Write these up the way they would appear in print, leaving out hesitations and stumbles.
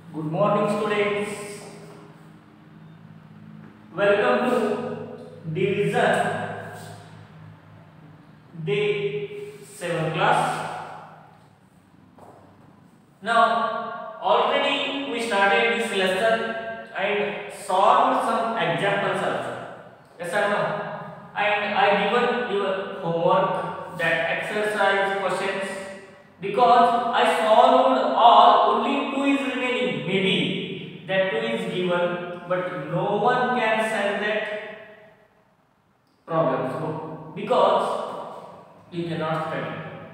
Good morning, students. Welcome to division day 7 class. Now, already we started this lesson and solved some examples also. Yes or no? And I given your homework that exercise questions because I solved all, only 2 is remaining. Maybe that 2 is given, but no one can solve that problem. So, because you cannot study.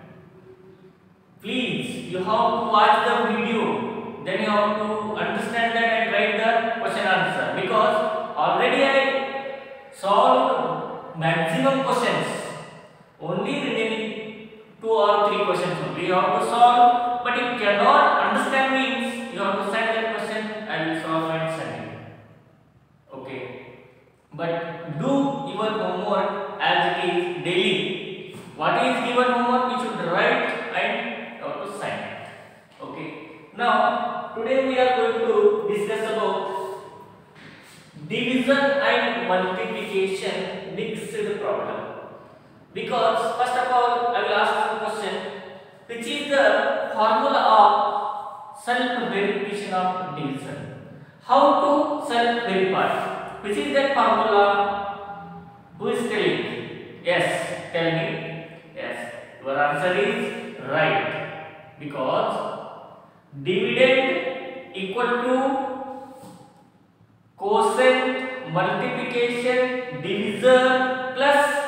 Please, you have to watch the video, then you have to understand that and write the question answer. Because already I solved maximum questions, only remaining 2 or 3 questions only you have to solve. But if you cannot understand means you have to send that question. I will solve and send you. Okay. But do your homework as it is daily. What is given homework you should write and you have to sign it. Okay. Now today we are going to discuss about division and multiplication mixed problem. Because first of all I will ask some question, which is the formula of self verification of division. How to self verify? Which is that formula? Who is telling? Yes, tell me. Yes, your answer is right. Because dividend equal to quotient multiplication divisor plus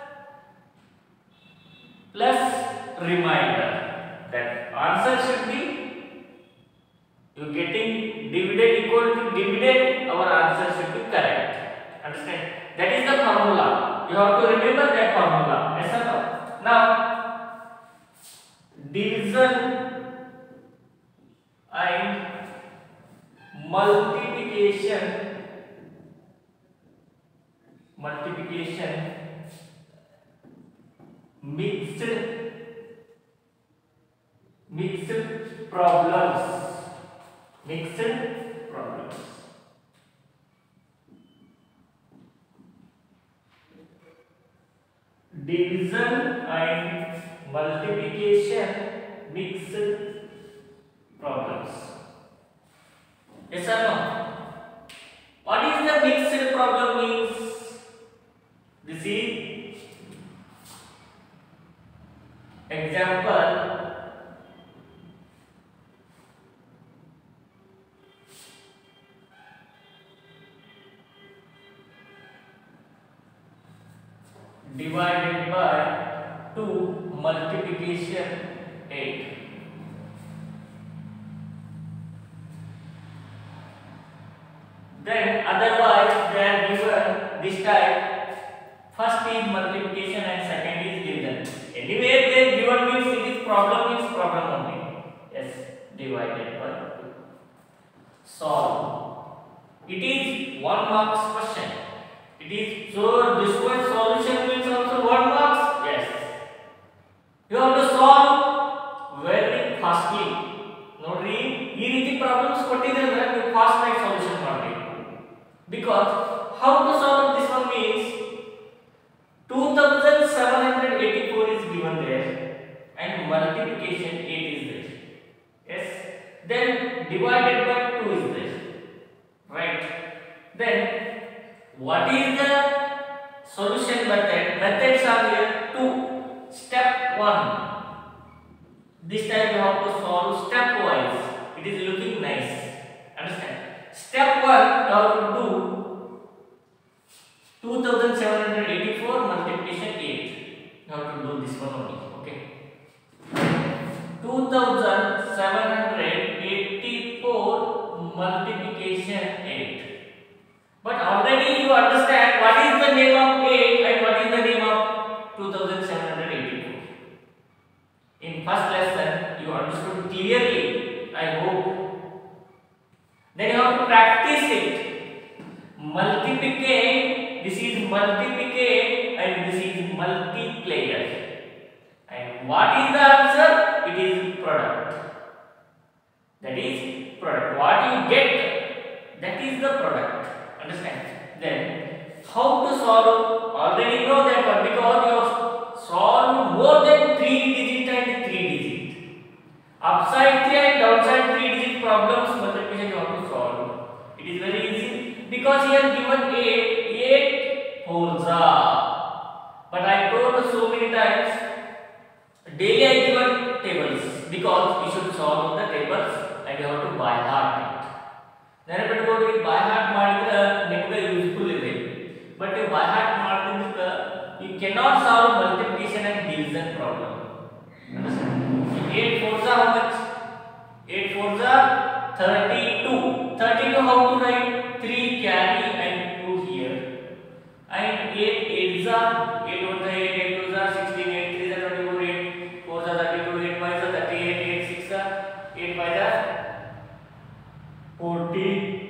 remainder. That answer should be, you getting dividend equal to dividend, our answer should be correct. Understand? That is the formula. You have to remember that formula. Yes or no? Now, division and multiplication mixed problems. Division and multiplication mixed problems. Yes or no? What is the mixed problem means? This is example. Divided by 2 multiplication 8. Then otherwise they are given this type. First is multiplication and second is division. Anyway they are given means it is problem only. Yes, divided by 2. Solve. It is 1 marks question. It is, so this one solution means also 1 marks. Yes. You have to solve very fastly. Nodri, ee reeti problems kottidre andre you fast like solution ಮಾಡಬೇಕು. Because how to solve this one means 2784 is given there and multiplication 8 is there. Yes. Then divided by 2 is there. Right. Then what is the solution method? Methods are there 2. Step 1. This time you have to solve stepwise. It is looking nice. Understand? Step 1 you have to do 2784 multiplication 8. You have to do this one only. Okay. 2784 multiplication 8. But already you understand what is the name of 8 and what is the name of 2784. In first lesson you understood clearly, I hope. Then you have to practice it. Multiplicate, this is multiplicate and this is multiplier. And what is the answer? It is product. That is product. What you get, that is the product. Understand? Then how to solve? Already know that one because you have solved more than 3 digit and 3 digit. Upside 3 and downside 3 digit problems multiplication you have to solve. It is very easy because here given 8 fours are. But I told so many times daily I given tables because you should solve the tables and you have to by heart it. ನೆನಪಿಟ್ಕೊಳ್ಳಿ by heart ಮಾಡಿದ್ರೆ ನಿಮಗೆ useful ಇದೆ. But you by heart ಮಾಡಿದ್ರೆ you cannot solve multiplication and division problem. Understand? 8 fours are how much? 8 fours are 32. 32 how to write? 3 carry and 2 here. And 8 8s are 8 1s are 8 8 2s are 16 8 3s are 24 8 4s are 32 8 5s are 38 8 6s are 8 5s are 40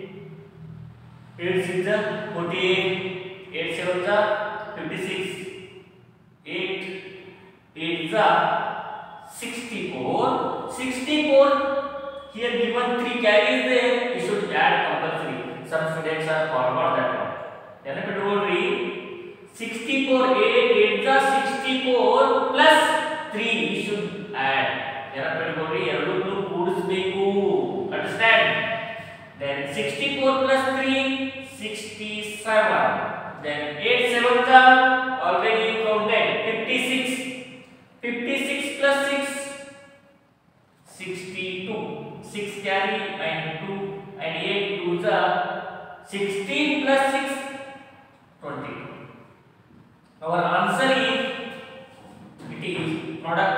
8 6s are 48 8 7s are 56 8 8s are 64 64 here given 3 carries there you should add compulsory. Some students are forgot that one. Then if you do 64 8 8s are 64 plus 3 you should add. Then if you do ಎರಡು ಕೂಡಿಸಬೇಕು. Understand? Then 64 plus 3 67. Then 8 7s are already counted 56 56 plus 6 62 6 carry and 2 and 8 2s are 16 plus 6 20. Our answer is it is product.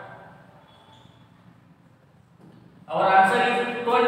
Our answer is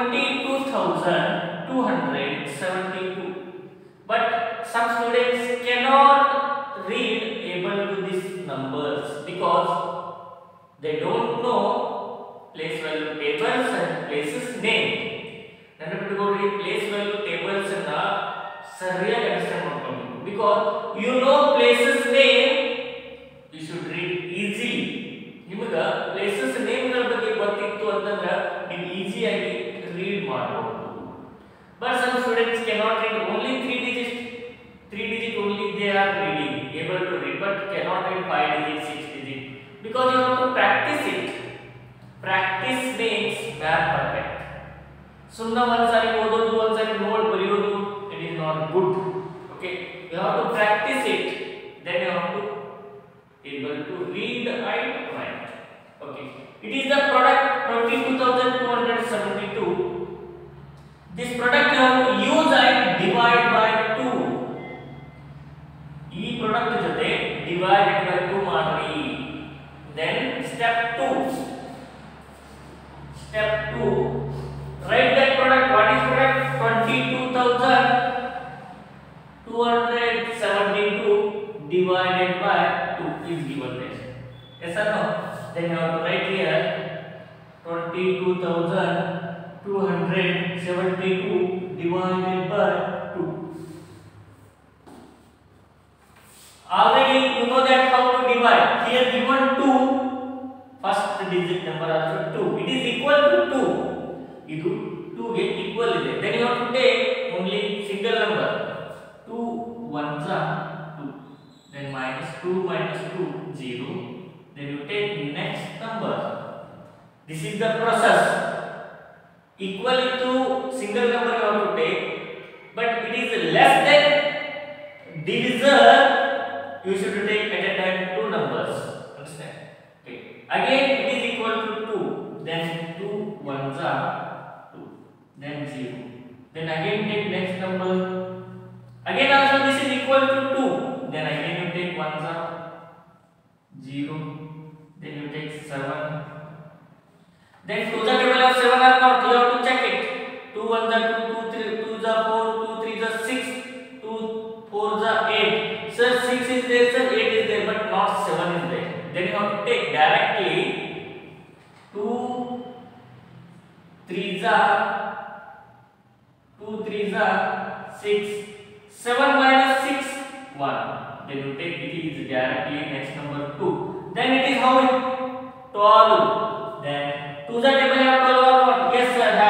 22,272. But some students cannot read able to these numbers because they don't know place value tables and places name. ನೆನಪಿಟ್ಟುಕೊಳ್ಳಿ place value tables ಅನ್ನ ಸರಿಯಾಗಿ understand ಮಾಡ್ಕೊಳ್ಳಬೇಕು because you know places name you should read easily. ನಿಮಗೆ places name ಗಳ ಬಗ್ಗೆ ಗೊತ್ತಿತ್ತು ಅಂತಂದ್ರೆ ನೀವು easy ಆಗಿ ರೀಡ್ ಮಾಡಬಹುದು. But some students cannot read only 3 digit only they are reading able to read but cannot read 5 digit 6 digit because you have to practice it. Practice makes math perfect. ಸುಮ್ಮನೆ ಒಂದ್ಸಾರಿ ಓದೋದು ಒಂದ್ಸಾರಿ note ಬರೆಯೋದು it is not good. Okay, you have to practice it, then you have to able to read and write. Okay, it is the product 22,272. This product you have to use and divide by 2. ಈ product ಜೊತೆ divided by 2 ಮಾಡ್ರಿ. Then step 2 write that product. What is product? 22,272 divided by 2 is given there. Yes or no? Then you have to write here 22,272 divided by 2. Already you know that how to divide. Here given 2, first digit number also 2. It is equal to 2. Idu 2 ಗೆ equal ಇದೆ. Then you have to take only single number. 2 1s are 2. Then minus 2 minus 2 0. Then you take next number. This is the process. Equal to single number you have to take, but it is less than divisor. You should take at a time 2 numbers. Understand? Okay. Again it is equal to 2. Then 2 1s are 2. Then 0. Then again take next number. Again also this is equal to 2. Then again you take 1s are 0. Then you take 7. Then 2s are table of 7 are not. You have to check it. 2 1s are 2, 2 3, 2s are 4, 2 3s are 6, 2 4s are 8. Sir, 6 is there, sir, 8 is there, but not 7 is there. Then you have to take directly 2 3s are 6, 7 minus 6 1. Then you take it is directly next number 2. Then it is how it 12. Then 2s are table of 12 or what? Yes sir,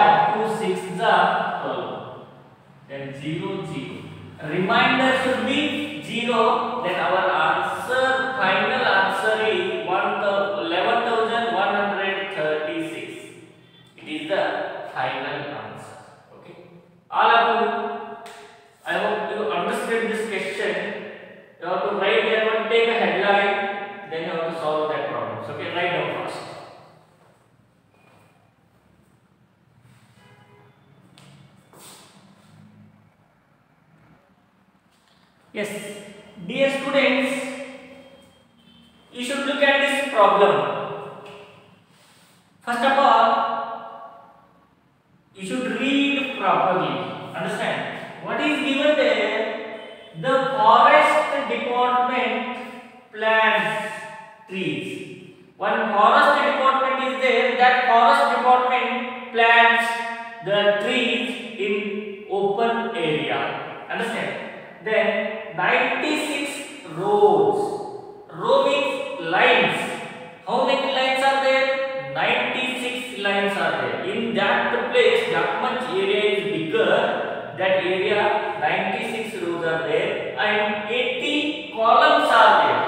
Remainder should be 0. Then our answer, final answer is 11,136. It is the final answer. Okay. All of you, I hope you understand this question. You have to write there one, take a headline, then you have to solve that problem. Okay, write down first. Yes, dear students, you should look at this problem. First of all, you should read properly. Understand? What is given there? The forest department plants trees. One forest department is there. That forest department plants the trees in open area. Understand? Then 96 rows. Row means lines. How many lines are there? 96 lines are there. In that place, that much area is bigger. That area, 96 rows are there, and 80 columns are there.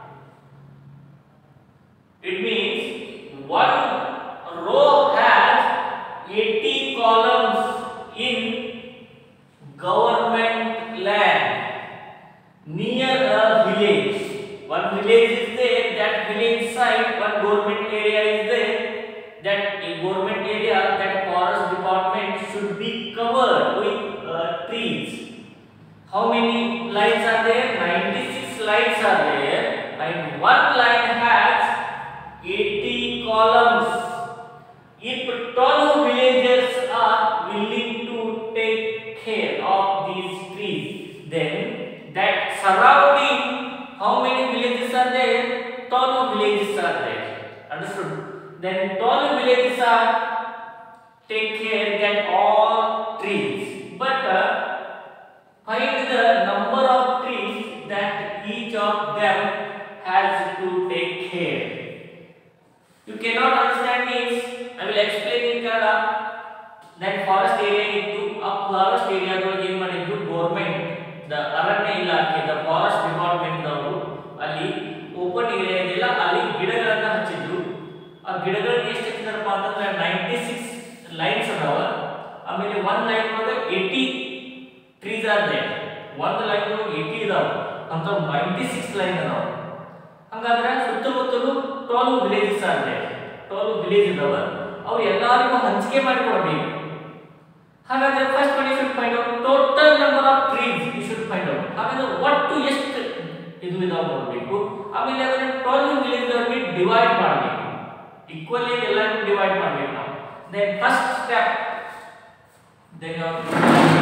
It means one row has 80 columns in government land near a village. One village is there, that village side, one government area is there. That government area, that forest department should be covered with trees. How many lines are there? 96 lines are there, and one line has 80 columns. If 12 villagers are willing to take care of these trees, then that surrounding, how many villages are there? 12 villages are there. Understood? Then 12 villages are take care that all trees. But find the number of trees that each of them has to take care. You cannot understand means I will explain in Kannada. That forest area into a forest area ಏನು ಮಾಡಿದ್ರು government the ಅರಣ್ಯ ಇಲಾಖೆ the forest department ಅವರು ಅಲ್ಲಿ open area ಇದೆಲ್ಲ ಅಲ್ಲಿ ಗಿಡಗಳನ್ನ ಹಚ್ಚಿದ್ರು. ಆ ಗಿಡಗಳನ್ನ ಎಷ್ಟು ಹಚ್ಚಿದಾರಪ್ಪ ಅಂತಂದ್ರೆ 96 ಲೈನ್ಸ್ ಅದಾವ. ಆಮೇಲೆ ಒಂದು ಲೈನ್ ಒಳಗೆ 80 ಟ್ರೀಸ್ ಆರ್ ದೇರ್. ಒಂದು ಲೈನ್ ಒಳಗೆ 80 ಇದಾವ ಅಂತ 96 ಲೈನ್ ಅದಾವ. ಹಾಗಾದ್ರೆ ಸುತ್ತಮುತ್ತಲು 12 ವಿಲೇಜಸ್ ಆರ್ ದೇರ್. 12 ವಿಲೇಜ್ ಇದಾವ. ಅವ್ರು ಎಲ್ಲರಿಗೂ ಹಂಚಿಕೆ ಮಾಡಿ ಕೊಡಬೇಕು. ಹಾಗಾದ್ರೆ first one you should find out total number of trees you should find out. ಹಾಗಾದ್ರೆ ಒಟ್ಟು ಎಷ್ಟು ಇದು ಇದಾವ ನೋಡಬೇಕು. ಆಮೇಲೆ ಅದನ್ನ 12 ವಿಲೇಜ್ ಅವರಿಗೆ ಡಿವೈಡ್ ಮಾಡಬೇಕು. ಈಕ್ವಲಿ ಎಲ್ಲರಿಗೂ ಡಿವೈಡ್ ಮಾಡಬೇಕು ನಾವು. Then first step, then you have to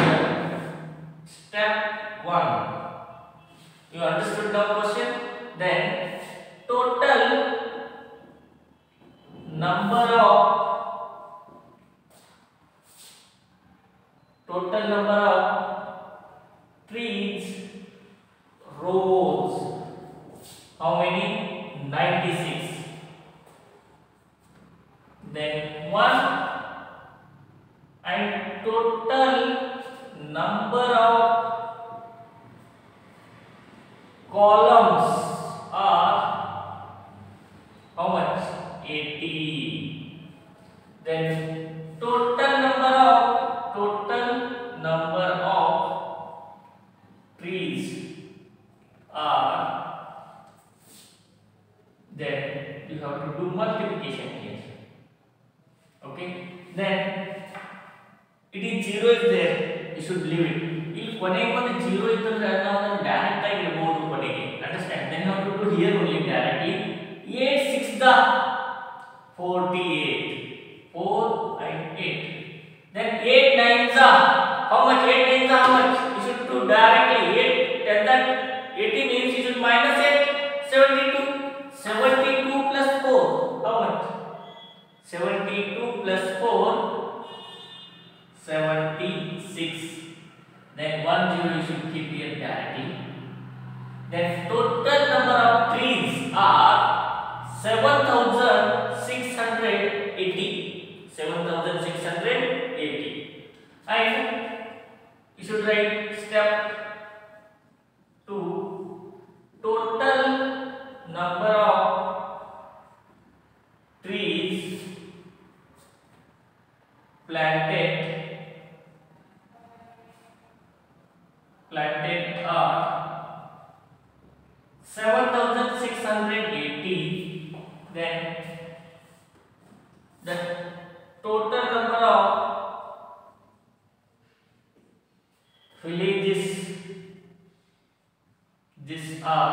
step 1. You understood the question? Then total number of trees rows, how many? 96. Then 1, and total number of columns are how much? 80. Then total number of trees are, then you have to do multiplication here. Okay, then it is 0 is there, you should leave it. If ಕೊನೆಗೆ ಒಂದು 0 ಇತ್ತಂದ್ರೆ ನಾವು ಅದನ್ನ direct ಆಗಿ ಇಡಬಹುದು ಕೊನೆಗೆ. Understand? then you have to do here only directly. 8 6 the 48. 4 and 8. Then 8 9s are how much? 8 9s are how much? You should do directly. 8 10 that 80 means you should minus 8. 72. 72 plus 4 how much? 72 plus 4 76. Then 1 0 you should keep here directly. Then total number of trees are 7680. 7680. And you should write step planted are 7,680. Then the total number of villages these are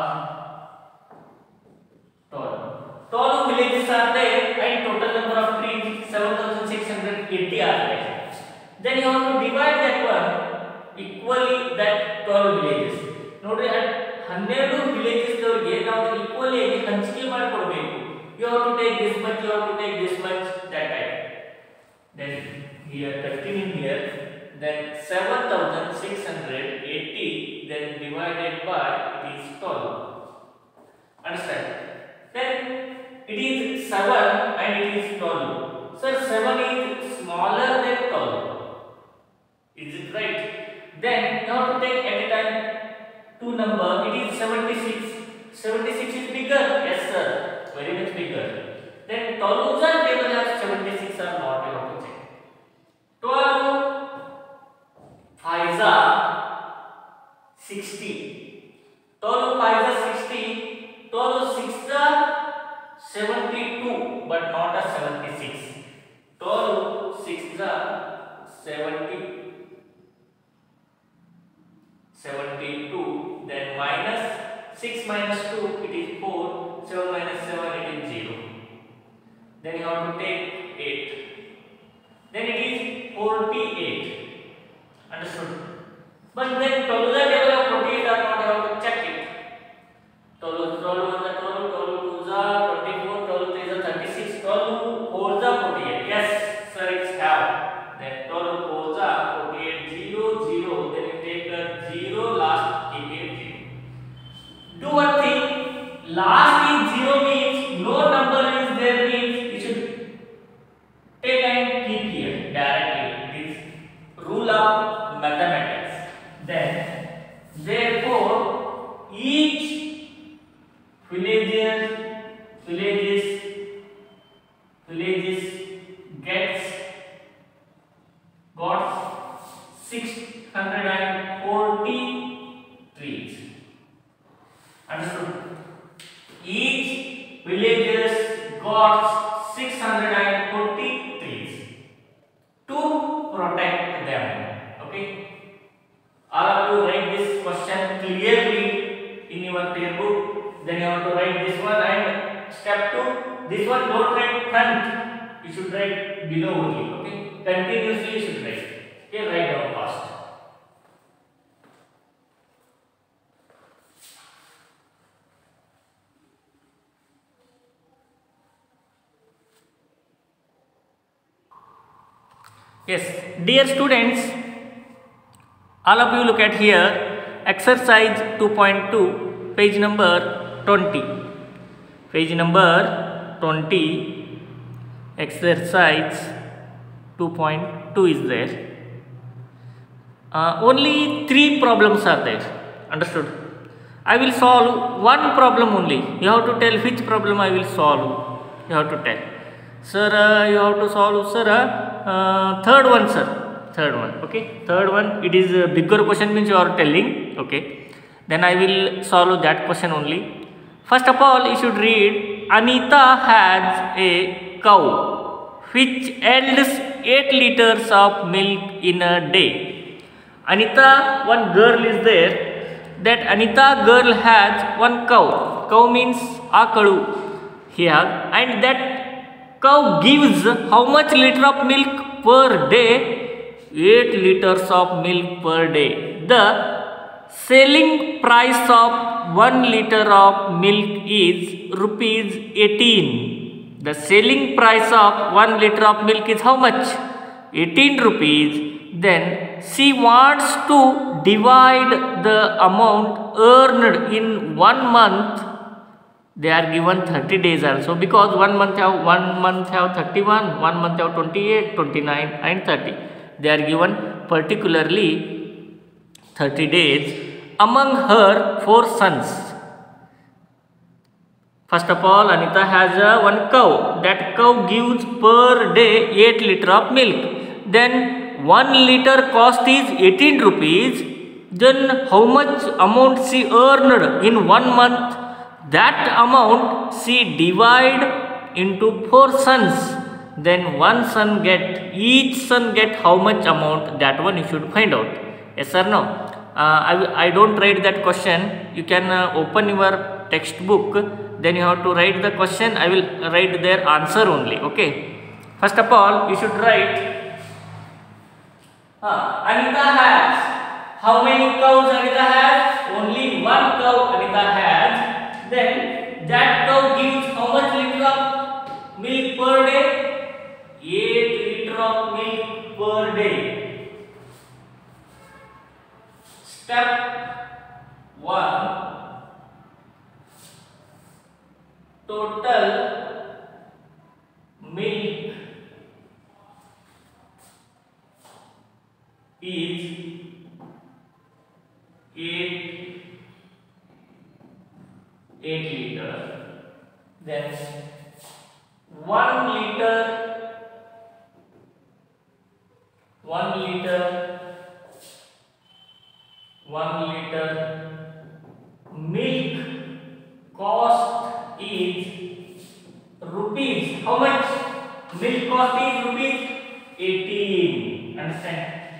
12 villages are there and total number of trees 7,680 are there. Then you have to divide that one equally, that 12 villages. Nodri 12 villages dovರಿಗೆ ನಾವು equally ಹಂಚಿಕೆ ಮಾಡಿಕೊಡಬೇಕು. You have to take this much, you have to take this much, that type. Then here continuing here, then 7,680 then divided by it is 12. Understand? Then it is 7 and it is 12. Sir, 7 is smaller than 12. Is it right? Then you have to take at a time two number. It is 76. 76 is bigger. Yes, sir. Very much bigger. Then 12 they will have 76 or not. You have to check. 12 5s are 60. 12 5s are 60. 12 6s are 72, but not a 76. 12 6s are 72. Then minus 6 minus 2, it is 4. 7 minus 7, it is 0. Then you have to take 8. Then it is 48. Understood? But then 12 the table of 48 or not, you have to check it. 12 is 12 is 12, 12 2 is 24, 12 3 is 36, 12 4 is 48. Yes, sir, it's have. Then 12 4 is 48, 0, 0. Then you take the 0, last keep it 0. Do one thing. Last is 0 means no number is there, means you should take and keep here directly. It is rule of mathematics. Then therefore each villages gets 640 trees. Understood? Each villages got 640 trees to protect them. Okay? All of you write this question clearly in your textbook. Then you have to write this one, and step 2, this one don't write front. You should write below only. Okay? Continuously you should write. Okay? Write down fast. Yes, dear students, all of you look at here, exercise 2.2, page number 20. Page number 20, exercise 2.2 is there. Only 3 problems are there. Understood? I will solve one problem only. You have to tell which problem I will solve. You have to tell. Sir, you have to solve, sir, third one, sir. Third one, okay. Third one, it is a bigger question, means you are telling, okay. Then I will solve that question only. First of all, you should read, Anita has a cow which yields 8 liters of milk in a day. Anita, one girl is there. That Anita girl has one cow. Cow means akalu here, and that cow gives how much liter of milk per day? 8 liters of milk per day. The selling price of 1 liter of milk is rupees 18. The selling price of 1 liter of milk is how much? 18 rupees. Then she wants to divide the amount earned in 1 month. They are given 30 days also, because 1 month have 31, 1 month have 28, 29 and 30. They are given particularly 30 days among her 4 sons. First of all, Anita has one cow. That cow gives per day 8 liter of milk. then 1 liter cost is 18 rupees, then how much amount she earned in 1 month? That amount she divide into 4 sons. Then each son get how much amount? That one you should find out. Yes or no? I don't write that question. You can open your textbook. Then you have to write the question. I will write their answer only. Okay. First of all, you should write. Anita has. How many cows Anita has? Only one cow Anita has. Then that cow gives how much liter of milk per day? 8 liter of milk per day. Step 1. Total milk is 8 liter. Then 1 liter milk cost is rupees. How much? Milk cost is rupees 18. Understand?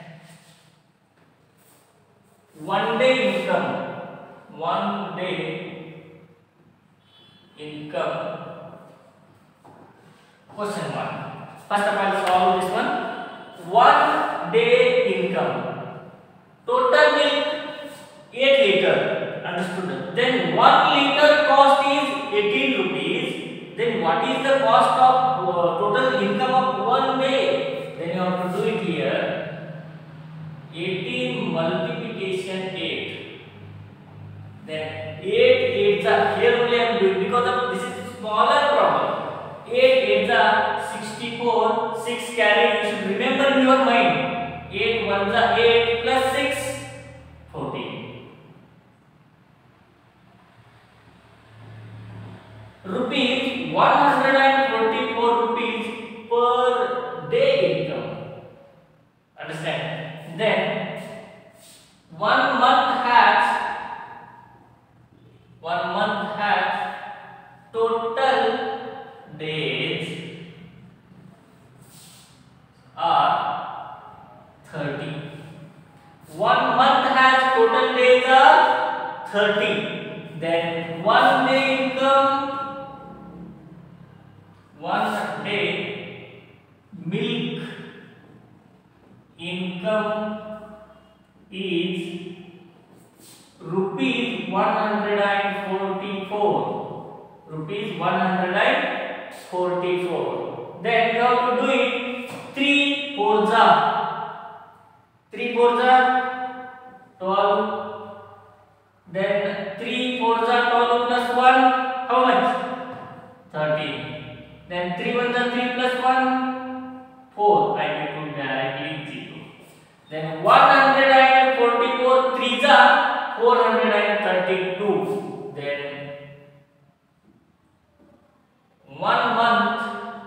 One day income. Question 1. First of all, solve this one. 1 day income. Total milk 8 liter. Understood? Then 1 liter cost is 18 rupees. Then what is the cost of total income of 1 day? Then you have to do it here. 18 multiplication 8. Then 8 8s are here only I am doing because of this is smaller problem. 8 8s are 64. 6 carry. You should remember in your mind. 8 1s are 8 plus 6 14. Rupees 144 rupees per day income. Understand? Then 1 month has total days are 30. 1 month has total days are 30. Then 1 day income, 1 day milk income is rupees 144. Rupees 144. Then you have to do it 3 4s are 12. Then 3 4s are 12 plus 1. How much? 13. Then 3 1s are 3 plus 1. 4. I will put directly 0. Then 144 3s are 432. Then 1 month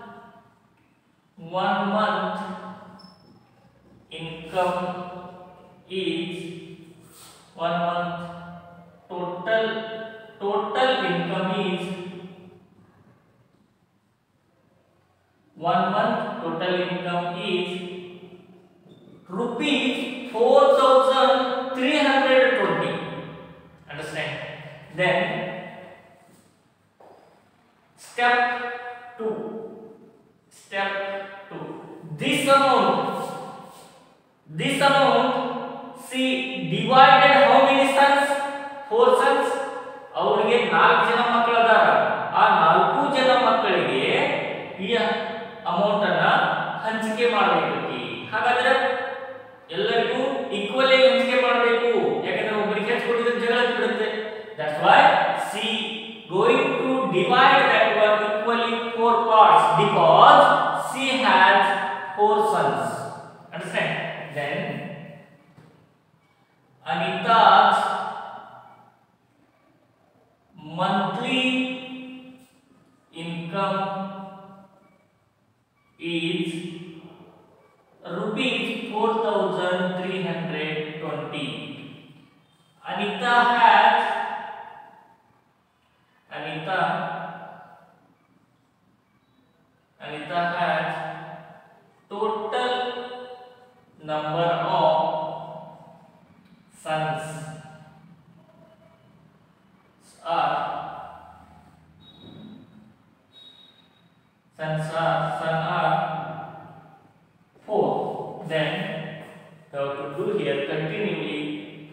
income is 1 month total income is 1 month total income is rupees 4,320. Understand? Then step 2. This amount she divided how many sons? 4 sons. ಅವರಿಗೆ 4 ಜನ ಮಕ್ಕಳು ಅದಾರ. ಆ 4 ಜನ ಮಕ್ಕಳಿಗೆ ಈ amount ಅನ್ನ ಹಂಚಿಕೆ ಮಾಡಬೇಕು. ಹಾಗಾದ್ರೆ ಎಲ್ಲರಿಗೂ ಈಕ್ವಲಿ ಹಂಚಿಕೆ ಮಾಡಬೇಕು. ಯಾಕಂದ್ರೆ ಒಬ್ಬರಿಗೆ ಹೆಚ್ಚು ಕೊಟ್ಟಿದ್ರೆ ಜಗಳ ಬಿಡುತ್ತೆ. That's why she going to divide that one equally 4 parts because she has 4 sons. Understand? Then Anita's monthly income is rupees 4,320. Anita has total number of sons are 4. Then you have to do here continually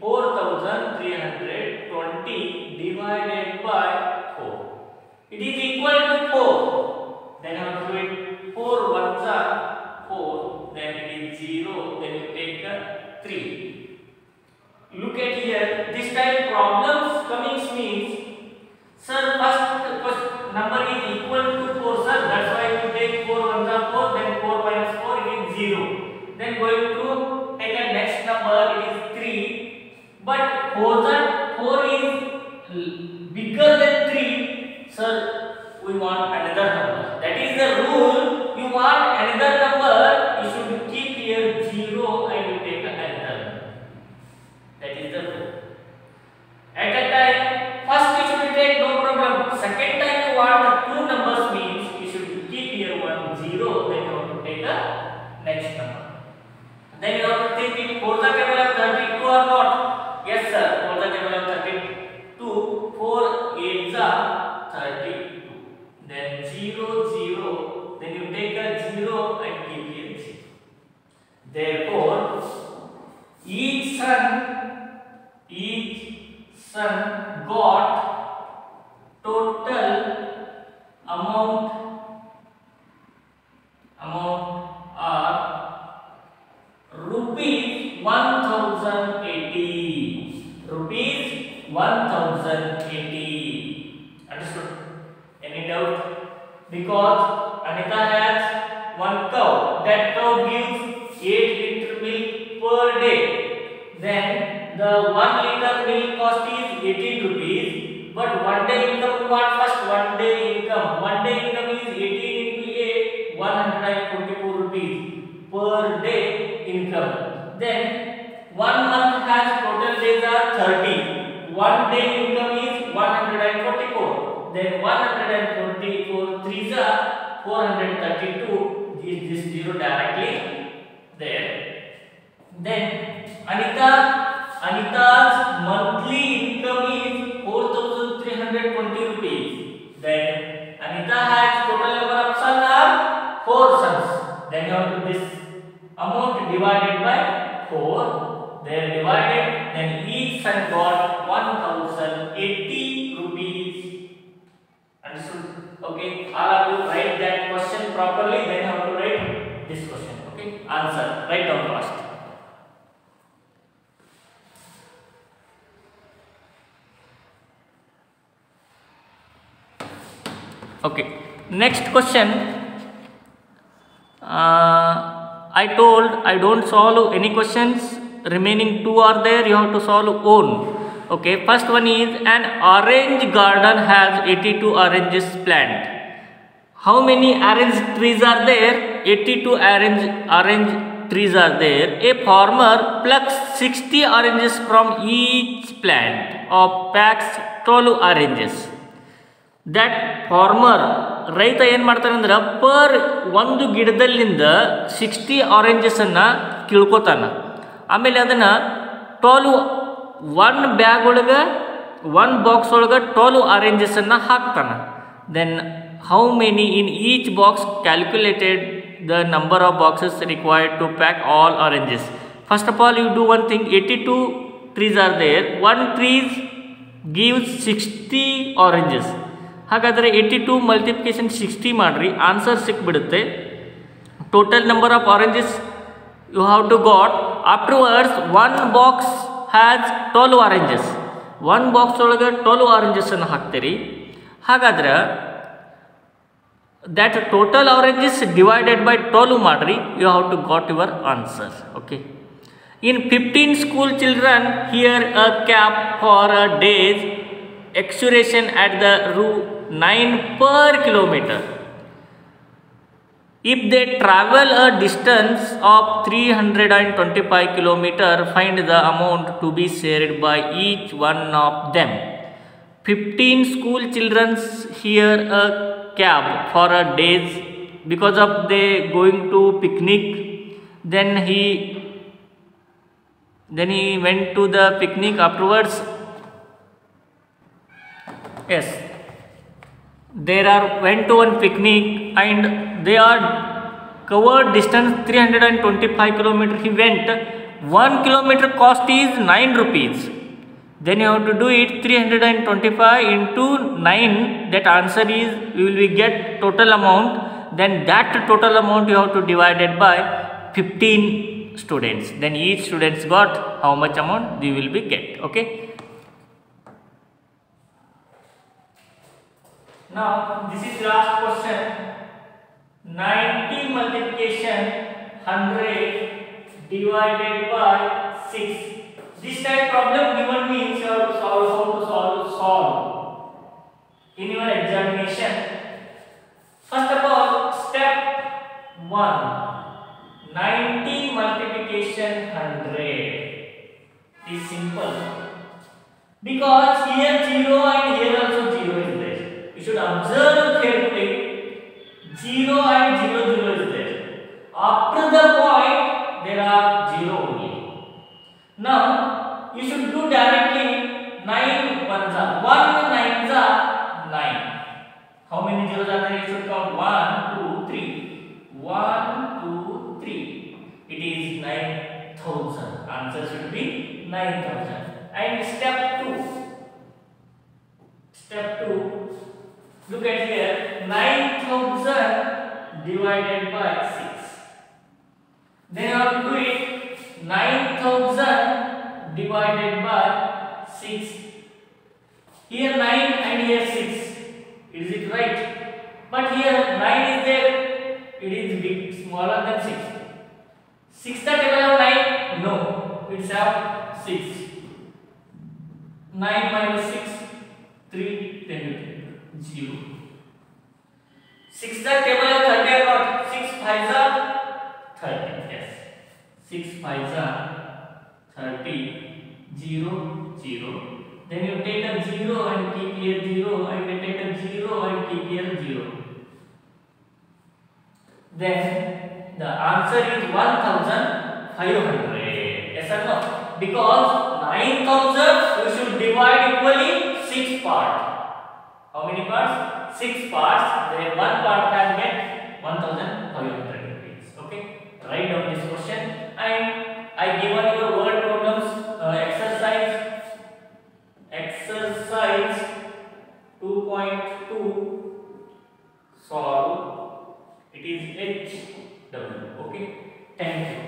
4,320 divided by 4. It is equal to 4. Then you have to do it 4 ones are 4. Then it is 0. Then you take a 3. Look at here. This type problems coming means, sir, first number is equal to 4, sir. That's why you take 4 ones are 4. Then 4 minus 4 it is 0. Then going to take a next number, it is 3. But 4 is bigger than 3. Sir, we want another number. That is the rule. You want another number, you should keep here 0 and you take another number. That is the rule. At a time, first you should take no problem. Second time you want two numbers means you should keep here 1 0. Then you have to take a next number. Then you have to think it 4 the table of 32 or not. Yes sir, 4 the table of 32. 4 8 the 32. Then 0 0. Then you take a 0 and give here 0. Therefore, each son got total amount are rupees 1,080. Rupees 1,080. Understood? Any doubt? Because Anita has one cow. That cow gives 8 liter milk per day. Then the 1 liter milk cost is 18 rupees. But 1 day income we want first. 1 day income. 1 day income is 18 into 8, 144 rupees per day income. Then 1 month has total days are 30. 1 day income is 144. Then 144 3s are 432. This 0 directly there. Then Anita's monthly income is 4,320 rupees. Then Anita has total number of sons are 4 sons. Then you have to this amount divided by 4. Then divided. Then each son got 1,080 rupees. Understood? Okay. All of you write that question properly. Then you have to write this question. Okay. Answer. Write down fast. Okay, next question. I told I don't solve any questions. Remaining 2 are there. You have to solve own. Okay, first one is an orange garden has 82 oranges planted. How many orange trees are there? 82 orange trees are there. A farmer plucks 60 oranges from each plant or packs 12 oranges. That farmer ರೈತ ಏನು ಮಾಡ್ತಾನಂದ್ರೆ per ಒಂದು ಗಿಡದಲ್ಲಿಂದ 60 ಆರೆಂಜಸನ್ನು ಕೀಳ್ಕೊತಾನ. ಆಮೇಲೆ ಅದನ್ನು 1 bag ಒಳಗೆ 1 box ಒಳಗೆ 12 ಆರೆಂಜಸನ್ನು ಹಾಕ್ತಾನೆ. Then how many in each box calculated the number of boxes required to pack all oranges. First of all you do one thing. 82 trees are there. 1 trees gives 60 oranges. ಹಾಗಾದರೆ 82 multiplication 60 ಮಾಡಿರಿ, answer ಸಿಕ್ಬಿಡುತ್ತೆ. Total number of oranges you have to got. Afterwards 1 box has 12 oranges. 1 box ಒಳಗೆ 12 ಆರೆಂಜಸನ್ನು ಹಾಕ್ತೀರಿ. ಹಾಗಾದ್ರೆ that total oranges divided by 12 ಮಾಡಿರಿ. You have to got your answer. Okay. In 15 school children hear a cap for a day's excursion at the route 9 per kilometer. If they travel a distance of 325 km, find the amount to be shared by each one of them. 15 school children hire a cab for a days because of they going to picnic. Then he went to the picnic afterwards. Yes, went to one picnic and they are covered distance 325 km. He went 1 kilometer cost is 9 rupees. Then you have to do it 325 into 9. That answer is you will be get total amount. Then that total amount you have to divide it by 15 students. Then each students got how much amount they will be get. Okay. Now this is last question. 90 multiplication 100 divided by 6. This type problem given means you have to solve how to solve in your examination. First of all, step 1. 90 multiplication 100 is simple because here 0 and here also 0 is there. You should observe carefully. 0 and 0 is there. After the point there are 0 only. Now you should do directly 9 ones are 1 9s are 9. How many zeros are there? You should count 1 2 3. 1 2 3. It is 9,000. Answer should be 9,000. And step 2. Step 2. Look at here. 9,000 divided by 6. Then you have to do it 9,000 divided by 6. Here 9 and here 6. Is it right? But here 9 is there. It is big, smaller than 6. 6 the table of 9? No. It's have 6. 9 minus 6. 3. Then 0. 6 the table of 30 or not? 6 5s are 30. Yes. 6 5s are 30. 0 0. Then you take a 0 and keep here 0 and you take a 0 and keep here 0. Then the answer is 1,500. Yes or no? Because 9,000 you should divide equally 6 parts. How many parts? 6 parts. Then one part can get 1,500 rupees. Okay. Write down this question and I given your word problems exercise 2.2 solve. It is HW. Okay. Thank you.